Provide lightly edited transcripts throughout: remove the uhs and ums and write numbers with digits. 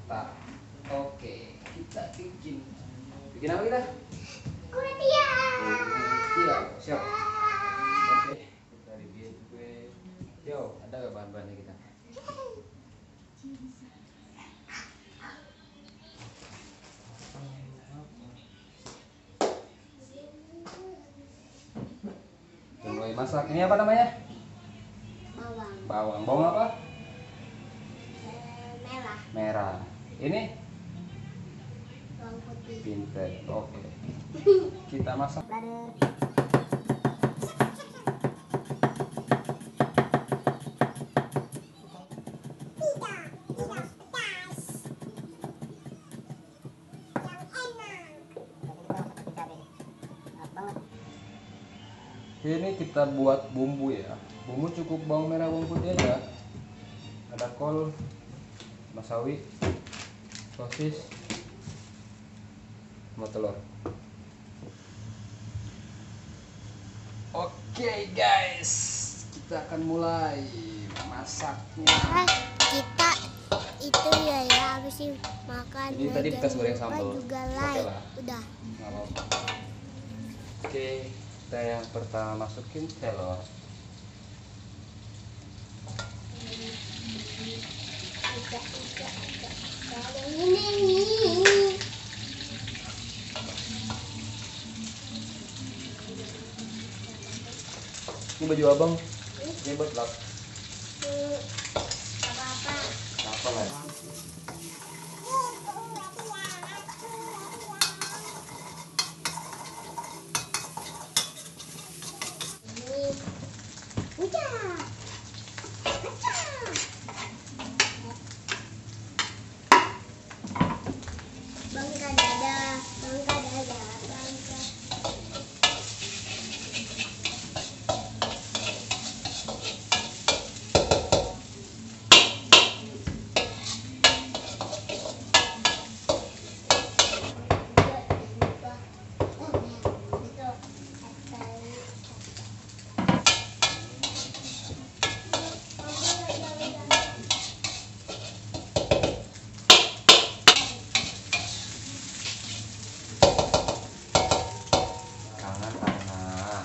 mantap. Oke, kita bikin apa kita? Kutia. Iya, siap. Oke, kita bikin kue. Yo, ada nggak bahan-bahannya kita? Kita mulai masak. Ini apa namanya? Bawang. Bawang apa? Merah. Merah. Ini Bawang putih. pinter. Oke. Kita masak. Ini kita buat bumbu ya. Bumbu cukup bawang merah, bawang putih aja. Ada kol, masawi, sosis, sama telur. Oke guys, kita akan mulai masaknya. Kita itu ya habis makan. Ini tadi bekas goreng sambal. Juga Oke live. lah. Udah. Nggak apa-apa. Oke, kita yang pertama masukin telur. Ini baju abang. Ini buat lap. Apa-apa. Apa lah? Bangka dada, bangka dada, bangka. Tangan tangan.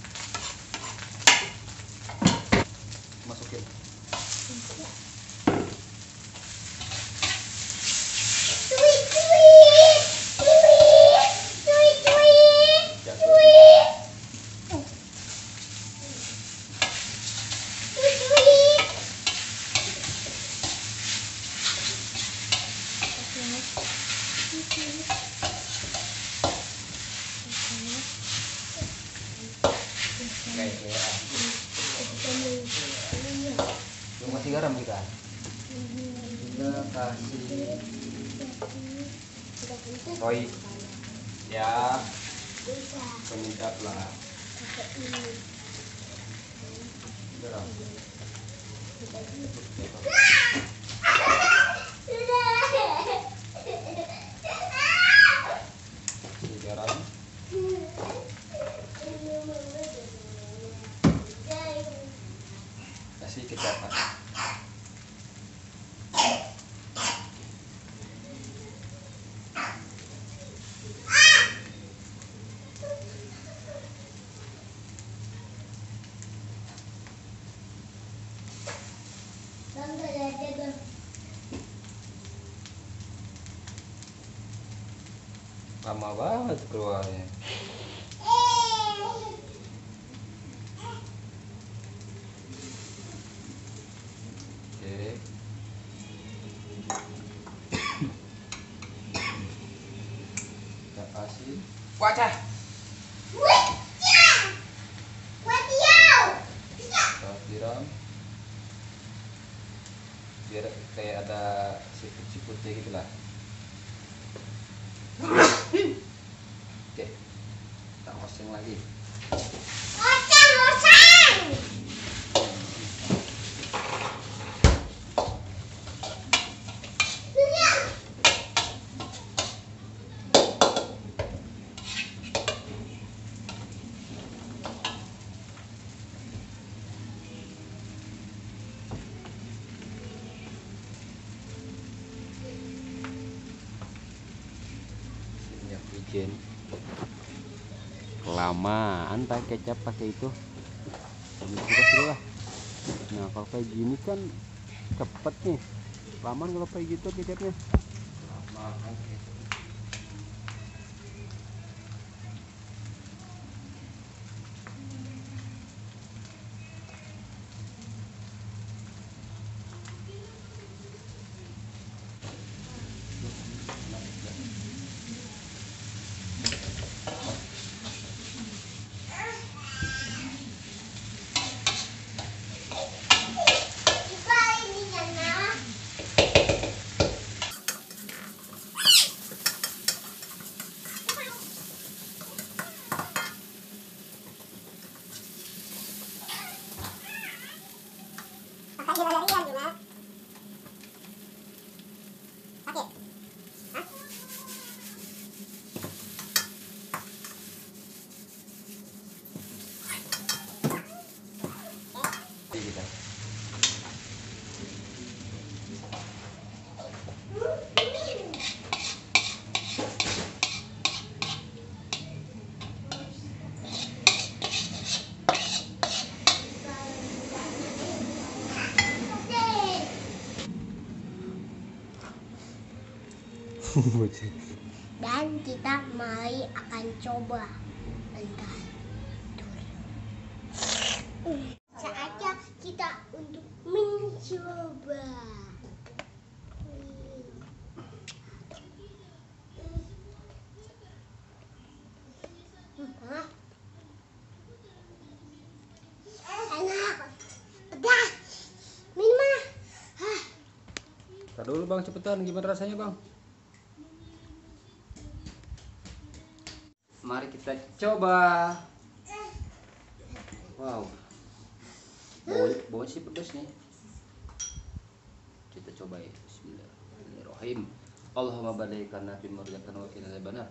Masukin. Guys, ya. Belum kasih garam kita. Kita kasih soy. Ya, penyedap lah. Garam. Kasih garam. Kasih kecap. Lama banget keluarnya. Oke. Kita kasih wajah. Kita siram. Biar kayak ada siput-siputnya gitu lah. Oke, kita oseng lagi. kecap ijen. Kelamaan pakai kecap pakai itu. Suka seru lah. Nah kalau kayak gini kan cepet nih. Kelamaan kalau kayak gitu kecapnya. Kelamaan. Dan kita mulai akan coba entar saatnya kita untuk mencoba. Enak, pedas, minuman. Tar dulu bang, cepetan, gimana rasanya bang? Mari kita coba. Wow, bau sih pedas nih. Kita coba ya. Bismillahirrahmanirrahim. Allahumma barik lana fi ma razaqtana wa qina adzabannar.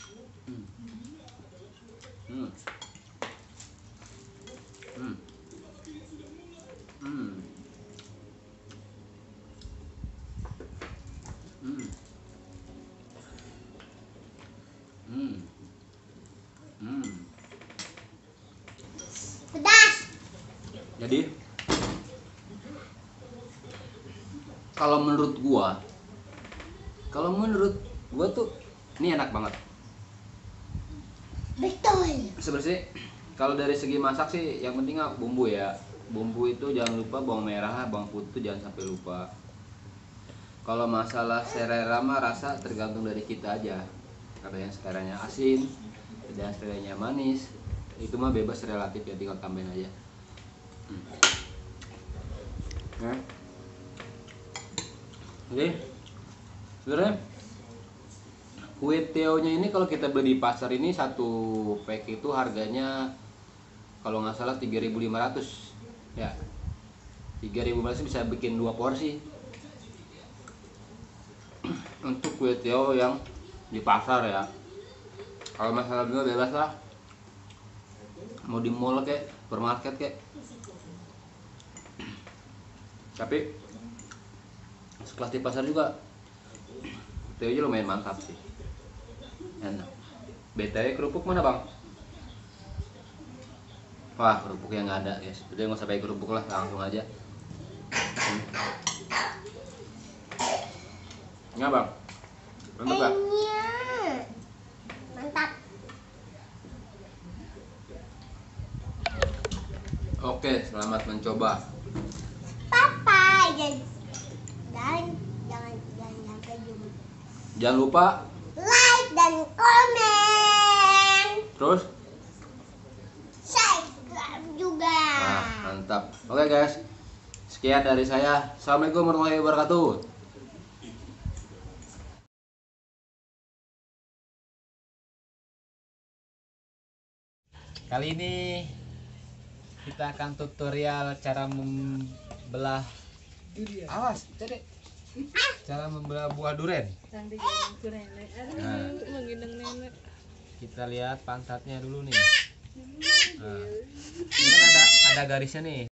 Hmm. Pedas. Jadi kalau menurut gua tuh ini enak banget. Betul. Sebenarnya kalau dari segi masak sih yang penting bumbu ya. Bumbu itu jangan lupa bawang merah, bawang putih jangan sampai lupa. Kalau masalah selera mah rasa tergantung dari kita aja. Ada yang seleranya asin, ada yang seleranya manis. Itu mah bebas relatif ya, tinggal tambahin aja. Nah. Jadi sebenarnya kue Teo-nya ini kalau kita beli di pasar ini satu pack itu harganya kalau nggak salah 3.500 ya. 3.500 bisa bikin 2 porsi. Untuk kue Teo yang di pasar ya. Kalau masalah juga bebas lah. Mau di mall kek, supermarket kek. Tapi sekelas di pasar juga Teo-nya lumayan mantap sih. Enak. BTW kerupuk mana bang? Wah kerupuknya nggak ada guys. Udah nggak usah pakai kerupuk lah, langsung aja. Nggak bang? Mantap gak? Mantap. Oke, selamat mencoba. Papa dan jangan sampai jumpa. Jangan lupa Like dan komen. terus. Subscribe juga. Nah, mantap. Oke guys, sekian dari saya. Assalamualaikum warahmatullahi wabarakatuh. Kali ini kita akan tutorial cara membelah. Awas, Cedek. Cara membelah buah durian. Nah, kita lihat pantatnya dulu nih. Nah, ini kan ada garisnya nih.